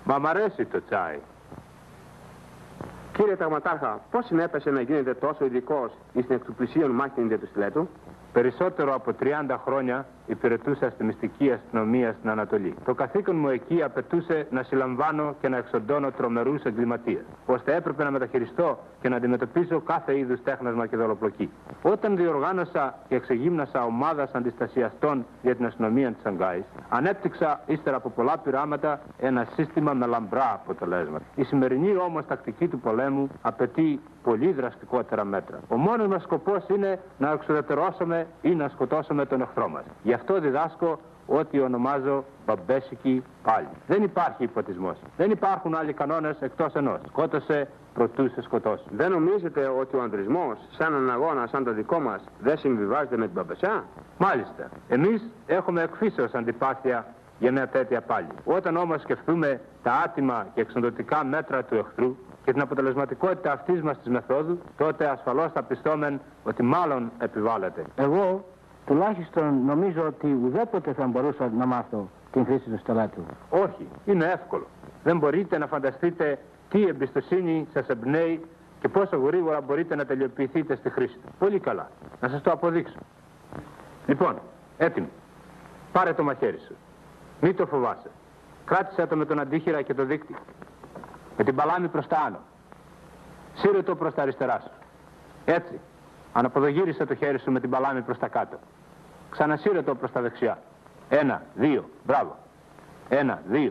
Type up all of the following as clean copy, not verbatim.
Μα μ' αρέσει το τσάι. Κύριε Ταγματάρχα, πώς συνέπεσε να γίνετε τόσο ειδικός στην εκ του πλησίον μάχη του στιλέτου? Περισσότερο από 30 χρόνια υπηρετούσα στη μυστική αστυνομία στην Ανατολή. Το καθήκον μου εκεί απαιτούσε να συλλαμβάνω και να εξοντώνω τρομερούς εγκληματίες, ώστε έπρεπε να μεταχειριστώ και να αντιμετωπίσω κάθε είδους τέχνασμα και δολοπλοκή. Όταν διοργάνωσα και εξεγύμνασα ομάδας αντιστασιαστών για την αστυνομία της Σανγκάης, ανέπτυξα ύστερα από πολλά πειράματα ένα σύστημα με λαμπρά αποτελέσματα. Η σημερινή όμως τακτική του πολέμου απαιτεί πολύ δραστικότερα μέτρα. Ο μόνος μας σκοπός είναι να εξουδετερώσουμε ή να σκοτώσουμε τον εχθρό μας. Γι' αυτό διδάσκω ό,τι ονομάζω μπαμπέσικη πάλι. Δεν υπάρχει υποτισμός. Δεν υπάρχουν άλλοι κανόνες εκτός ενός. Σκότωσε προτού σε σκοτώσει. Δεν νομίζετε ότι ο ανδρισμός, σαν έναν αγώνα σαν το δικό μας, δεν συμβιβάζεται με την μπαμπεσιά? Μάλιστα. Εμείς έχουμε εκφύσεως αντιπάθεια για μια τέτοια πάλι. Όταν όμως σκεφτούμε τα άτιμα και εξοντωτικά μέτρα του εχθρού και την αποτελεσματικότητα αυτής μας της μεθόδου, τότε ασφαλώς θα πιστώμεν ότι μάλλον επιβάλλεται. Εγώ τουλάχιστον νομίζω ότι ουδέποτε θα μπορούσα να μάθω την χρήση του στελάτου. Όχι, είναι εύκολο. Δεν μπορείτε να φανταστείτε τι εμπιστοσύνη σας εμπνέει και πόσο γρήγορα μπορείτε να τελειοποιηθείτε στη χρήση του. Πολύ καλά. Να σας το αποδείξω. Λοιπόν, έτοιμο. Πάρε το μαχαίρι σου. Μην το φοβάσαι. Κράτησε το με τον αντίχειρα και το δίκτυ. Με την παλάμη προς τα άνω. Σύρε το προς τα αριστερά σου. Έτσι. Αναποδογύρισε το χέρι σου με την παλάμη προς τα κάτω. Ξανασύρε το προς τα δεξιά. 1, 2, μπράβο. 1, 2.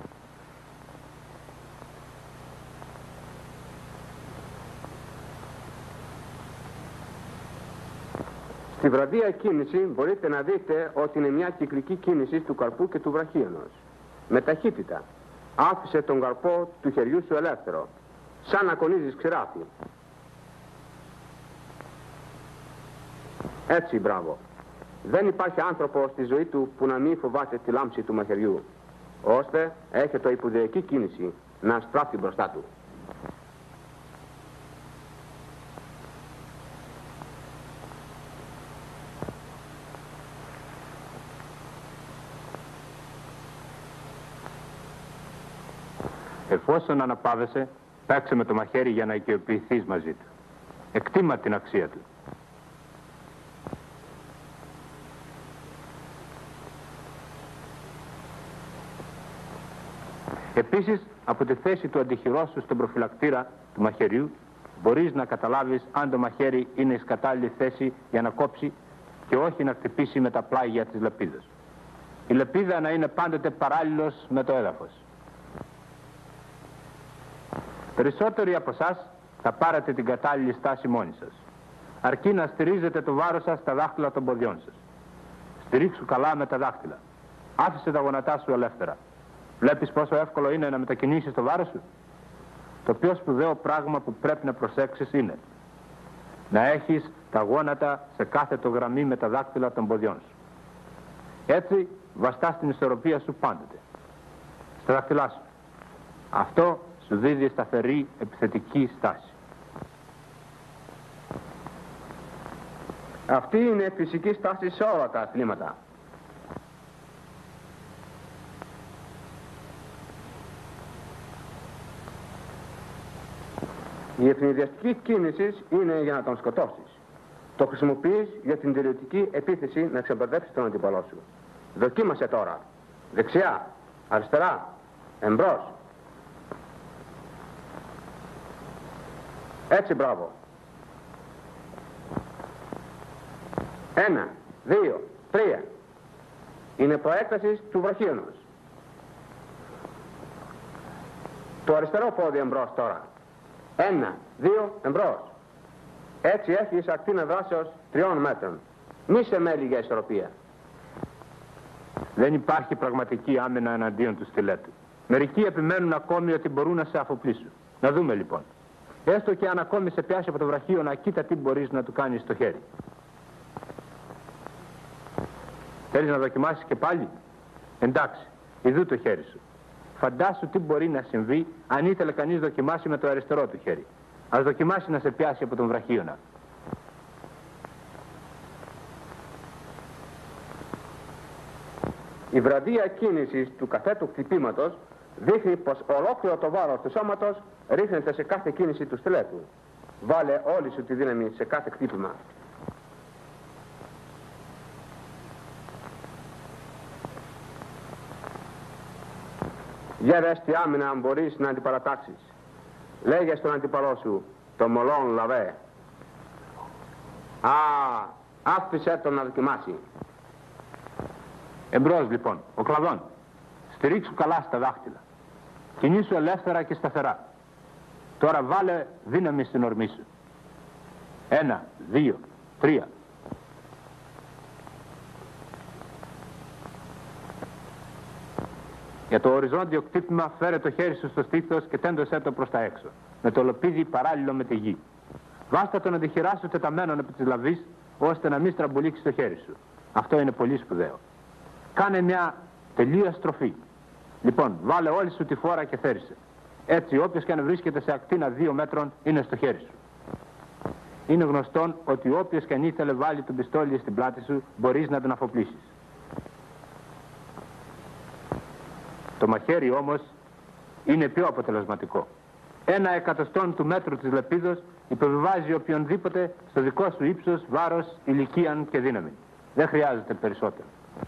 Στη βραδία κίνηση μπορείτε να δείτε ότι είναι μια κυκλική κίνηση του καρπού και του βραχίωνος. Με ταχύτητα. Άφησε τον καρπό του χεριού σου ελεύθερο. Σαν να κονίζεις ξηράφι. Έτσι, μπράβο. Δεν υπάρχει άνθρωπο στη ζωή του που να μην φοβάται τη λάμψη του μαχαιριού, ώστε έχει το υποδειακή κίνηση να στράφει μπροστά του. Εφόσον αναπάβεσαι, παίξε με το μαχαίρι για να οικειοποιηθείς μαζί του. Εκτίμα την αξία του. Επίσης, από τη θέση του αντιχειρός σου στον προφυλακτήρα του μαχαιριού, μπορείς να καταλάβεις αν το μαχαίρι είναι εις κατάλληλη θέση για να κόψει και όχι να χτυπήσει με τα πλάγια της λεπίδας. Η λεπίδα να είναι πάντοτε παράλληλος με το έδαφος. Περισσότεροι από εσάς θα πάρετε την κατάλληλη στάση μόνοι σας. Αρκεί να στηρίζετε το βάρος σας στα δάχτυλα των ποδιών σας. Στηρίξου καλά με τα δάχτυλα. Άφησε τα γόνατά σου ελεύθερα. Βλέπεις πόσο εύκολο είναι να μετακινήσεις το βάρος σου? Το πιο σπουδαίο πράγμα που πρέπει να προσέξεις είναι να έχεις τα γόνατα σε κάθετο γραμμή με τα δάχτυλα των ποδιών σου. Έτσι βαστάς την ισορροπία σου πάντοτε. Στα δάχτυλά σου. Αυτό σου δίδει σταθερή επιθετική στάση. Αυτή είναι φυσική στάση σε όλα τα αθλήματα. Η ευνηδιαστική κίνηση είναι για να τον σκοτώσεις. Το χρησιμοποιείς για την τελειωτική επίθεση να ξεμπερδέψεις τον αντίπαλό σου. Δοκίμασε τώρα. Δεξιά, αριστερά, εμπρός. Έτσι, μπράβο. 1, 2, 3. Είναι προέκταση του βραχίωνος. Το αριστερό πόδι εμπρός τώρα. 1, 2, εμπρός. Έτσι έχεις ακτίνα δράσεως 3 μέτρων. Μη σε μέλη για ισορροπία. Δεν υπάρχει πραγματική άμυνα εναντίον του στιλέτου. Μερικοί επιμένουν ακόμη ότι μπορούν να σε αφοπλίσουν. Να δούμε λοιπόν. Έστω και αν ακόμη σε πιάσει από το βραχίωνα, κοίτα τι μπορείς να του κάνεις στο χέρι. Θέλεις να δοκιμάσεις και πάλι? Εντάξει, ειδού το χέρι σου. Φαντάσου τι μπορεί να συμβεί αν ήθελε κανείς δοκιμάσει με το αριστερό του χέρι. Ας δοκιμάσει να σε πιάσει από τον βραχίωνα. Η βραδία κίνηση του καθέτου χτυπήματος δείχνει πως ολόκληρο το βάρος του σώματος ρίχνεται σε κάθε κίνηση του στιλέτου. Βάλε όλη σου τη δύναμη σε κάθε χτύπημα. Για δες τι άμυνα μπορείς να αντιπαρατάξεις. Λέγε στον αντίπαλό σου, το μολόν λαβέ. Άφησε τον να δοκιμάσει. Εμπρός λοιπόν, ο κλαδόν. Στηρίξου καλά στα δάχτυλα. Κινήσου ελεύθερα και σταθερά. Τώρα βάλε δύναμη στην ορμή σου. 1, 2, 3. Για το οριζόντιο κτύπημα φέρε το χέρι σου στο στήθος και τέντωσέ το προς τα έξω. Με το λοπίδι παράλληλο με τη γη. Βάστα τον αντιχειρά σου τεταμένον επί της λαβής, ώστε να μην στραμπολίξει το χέρι σου. Αυτό είναι πολύ σπουδαίο. Κάνε μια τελεία στροφή. Λοιπόν, βάλε όλη σου τη φόρα και θέρισε. Έτσι, όποιος και αν βρίσκεται σε ακτίνα 2 μέτρων είναι στο χέρι σου. Είναι γνωστόν ότι όποιος και αν ήθελε βάλει τον πιστόλι στην πλάτη σου, μπορείς να τον αφοπλίσεις. Το μαχαίρι όμως είναι πιο αποτελεσματικό. 1/100 του μέτρου της λεπίδος υποβιβάζει οποιονδήποτε στο δικό σου ύψος, βάρος, ηλικίαν και δύναμη. Δεν χρειάζεται περισσότερο.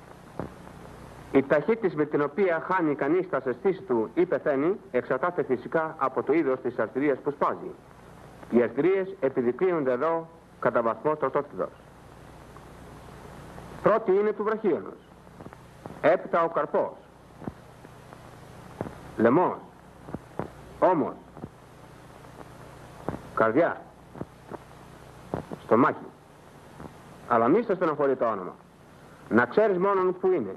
Η ταχύτητα με την οποία χάνει κανείς τα αισθήσεις του ή πεθαίνει εξαρτάται φυσικά από το είδος της αρτηρίας που σπάζει. Οι αρτηρίες επιδεικνύονται εδώ κατά βαθμό τροτότητος. Πρώτη είναι του βραχίωνος. Έπειτα ο καρπός. Λαιμός. Ώμος. Καρδιά. Στομάχι. Αλλά μη σε στενοχωρεί το όνομα. Να ξέρεις μόνον που είναι.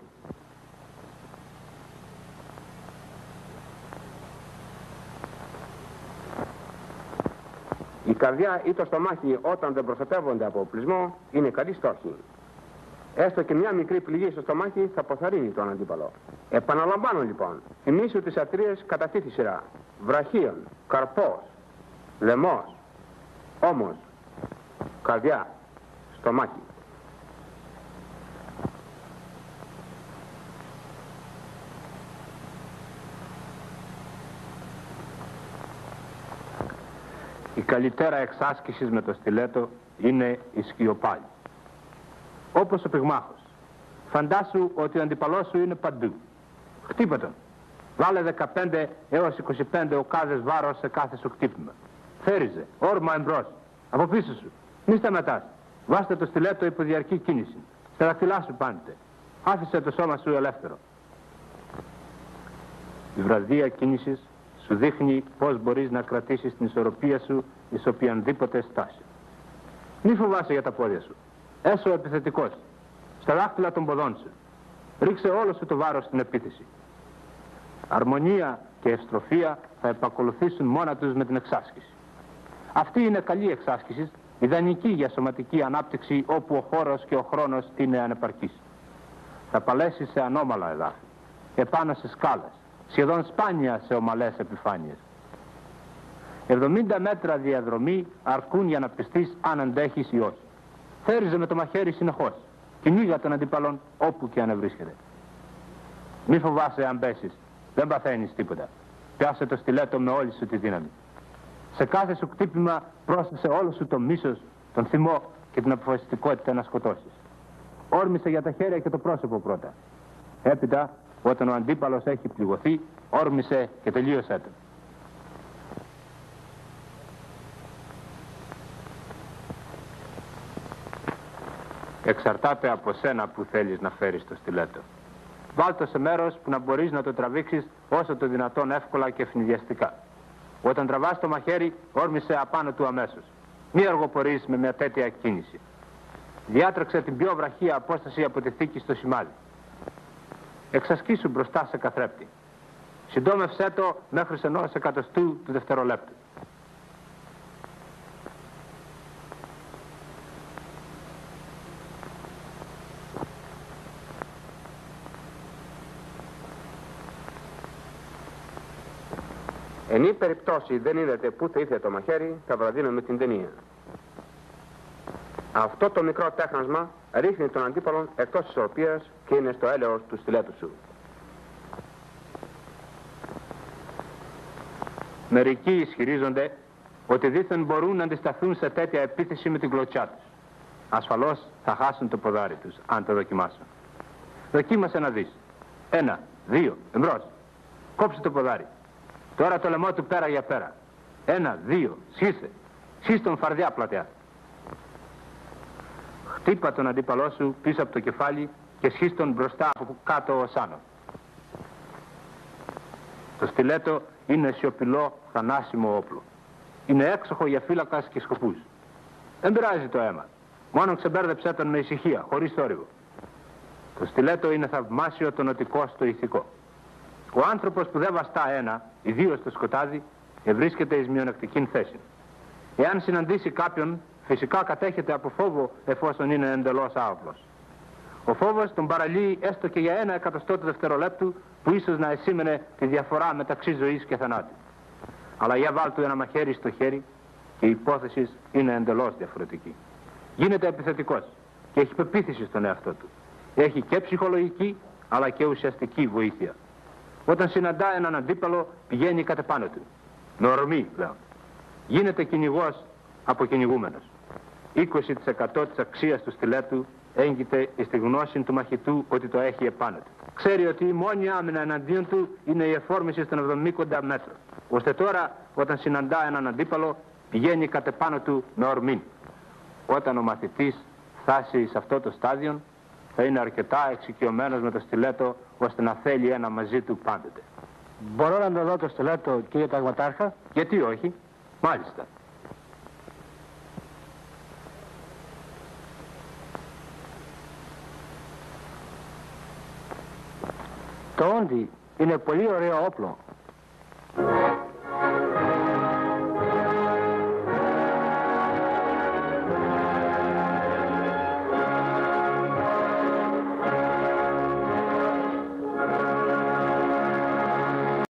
Η καρδιά ή το στομάχι όταν δεν προστατεύονται από οπλισμό είναι καλή στόχη. Έστω και μια μικρή πληγή στο στομάχι θα αποθαρρύνει τον αντίπαλο. Επαναλαμβάνω λοιπόν, θυμίσου τις αρτηρίες κατά αυτή τη σειρά. Βραχίον, καρπός, λαιμός, ώμος, καρδιά, στομάχι. Η καλύτερα εξάσκηση με το στιλέτο είναι η σκιοπάλη. Όπως ο πυγμάχος. Φαντάσου ότι ο αντιπαλός σου είναι παντού. Χτύπα τον. Βάλε 15 έως 25 οκάδες βάρος σε κάθε σου χτύπημα. Θέριζε, όρμα εμπρός. Από πίσω σου. Μη σταματάς. Βάστε το στιλέτο υπό διαρκή κίνηση. Στα δακτυλά σου πάντοτε. Άφησε το σώμα σου ελεύθερο. Η βραδία κίνησης σου δείχνει πώς μπορείς να κρατήσεις την ισορροπία σου εις οποιανδήποτε στάση. Μη φοβάσαι για τα πόδια σου. Έσω επιθετικός. Στα δάχτυλα των ποδών σου. Ρίξε όλο σου το βάρος στην επίθεση. Αρμονία και ευστροφία θα επακολουθήσουν μόνα τους με την εξάσκηση. Αυτή είναι καλή εξάσκηση, ιδανική για σωματική ανάπτυξη όπου ο χώρος και ο χρόνος είναι ανεπαρκής. Θα παλέσεις σε ανώμαλα εδάφη, επάνω σε σκάλες, σχεδόν σπάνια σε ομαλές επιφάνειες. 70 μέτρα διαδρομή αρκούν για να πιστείς αν αντέχεις ή όχι. Θέριζε με το μαχαίρι συνεχώς. Κυνήγα τον αντίπαλον όπου και αν βρίσκεται. Μη φοβάσαι αν πέσεις. Δεν παθαίνεις τίποτα. Πιάσε το στιλέτο με όλη σου τη δύναμη. Σε κάθε σου κτύπημα πρόσθεσε όλο σου το μίσος, τον θυμό και την αποφασιστικότητα να σκοτώσεις. Όρμησε για τα χέρια και το πρόσωπο πρώτα. Έπειτα, όταν ο αντίπαλος έχει πληγωθεί, όρμησε και τελείωσέ το. Εξαρτάται από σένα που θέλεις να φέρεις το στιλέτο. Βάλ' το σε μέρος που να μπορείς να το τραβήξεις όσο το δυνατόν εύκολα και ευνηδιαστικά. Όταν τραβάς το μαχαίρι, όρμησε απάνω του αμέσως. Μη αργοπορείς με μια τέτοια κίνηση. Διάτρεξε την πιο βραχία απόσταση από τη θήκη στο σημάδι. Εξασκήσου μπροστά σε καθρέπτη. Συντόμευσέ το μέχρι ενός εκατοστού του δευτερολέπτου. Εν περιπτώσει δεν είδατε πού θα ήρθε το μαχαίρι, θα βραδύνω με την ταινία. Αυτό το μικρό τέχνασμα ρίχνει τον αντίπαλον εκτός της ισορροπίας και είναι στο έλεος του στιλέτου σου. Μερικοί ισχυρίζονται ότι δήθεν μπορούν να αντισταθούν σε τέτοια επίθεση με την κλωτσιά τους. Ασφαλώς θα χάσουν το ποδάρι τους, αν το δοκιμάσουν. Δοκίμασε να δεις. 1, 2, εμπρός. Κόψε το ποδάρι. Τώρα το λαιμό του πέρα για πέρα. 1, 2, σχίσε. Σχίσε τον φαρδιά πλατειά. Χτύπα τον αντίπαλό σου πίσω από το κεφάλι και σχίσε τον μπροστά από κάτω ως άνω. Το στιλέτο είναι σιωπηλό, θανάσιμο όπλο. Είναι έξοχο για φύλακας και σκοπούς. Δεν πειράζει το αίμα. Μόνο ξεμπέρδεψέ τον με ησυχία, χωρίς θόρυβο. Το στιλέτο είναι θαυμάσιο το νοτικό στο ηθικό. Ο άνθρωπος που δεν βαστά ένα, ιδίως στο σκοτάδι, βρίσκεται εις μειονεκτική θέση. Εάν συναντήσει κάποιον, φυσικά κατέχεται από φόβο εφόσον είναι εντελώς άοπλος. Ο φόβος τον παραλύει έστω και για 1/100 του δευτερολέπτου που ίσως να εσήμενε τη διαφορά μεταξύ ζωής και θανάτου. Αλλά για βάλ του ένα μαχαίρι στο χέρι και η υπόθεση είναι εντελώς διαφορετική. Γίνεται επιθετικός και έχει πεποίθηση στον εαυτό του. Έχει και ψυχολογική αλλά και ουσιαστική βοήθεια. Όταν συναντά έναν αντίπαλο πηγαίνει κατ' επάνω του. Με ορμή πλέον. Γίνεται κυνηγός από κυνηγούμενος. 20% της αξίας του στιλέτου έγκυται στη γνώση του μαχητού ότι το έχει επάνω του. Ξέρει ότι η μόνη άμυνα εναντίον του είναι η εφόρμηση των 70 μέτρων. Ώστε τώρα όταν συναντά έναν αντίπαλο πηγαίνει κατ' επάνω του με ορμή. Όταν ο μαθητής φτάσει σε αυτό το στάδιο θα είναι αρκετά εξοικειωμένος με το στιλέτο ώστε να θέλει ένα μαζί του πάντοτε. Μπορώ να το δω το στιλέτο, κύριε Ταγματάρχα? Γιατί όχι, μάλιστα. Το όντι είναι πολύ ωραίο όπλο.